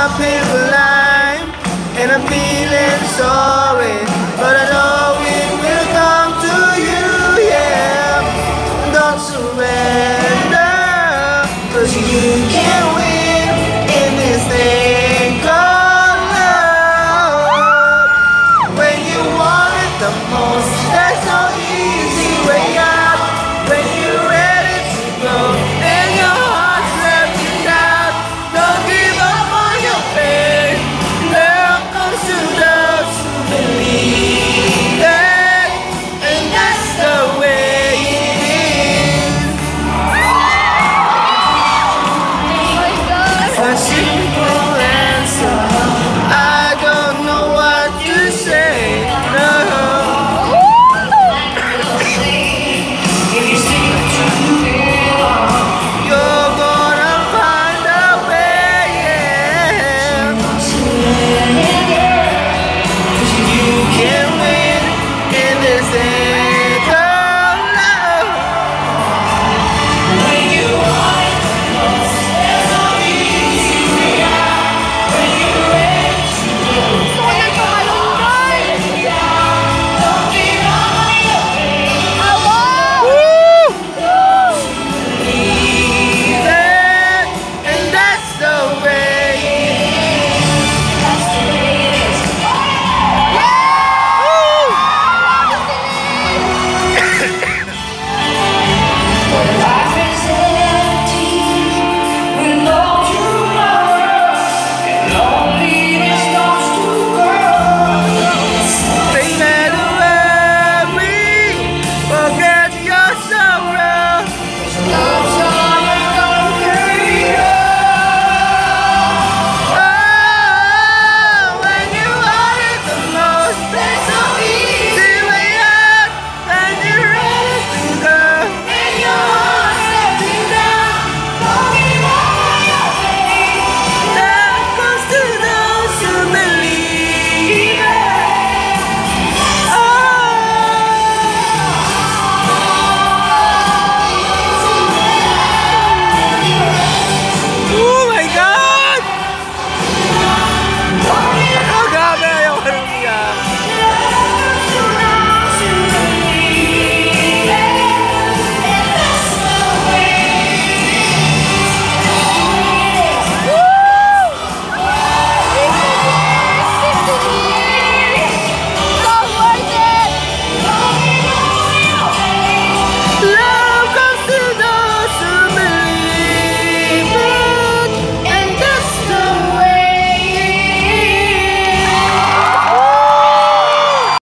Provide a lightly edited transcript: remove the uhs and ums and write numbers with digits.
uphill climb, and I'm feeling sorry, but I know it will come to you, yeah. Don't surrender, 'cause you can win in this thing called love. When you want it the most, there's no easy way out. When you're ready to go and your heart's left you down, don't give up on your faith. Love comes to those who believe it, and that's the way it is. Oh my God. Once you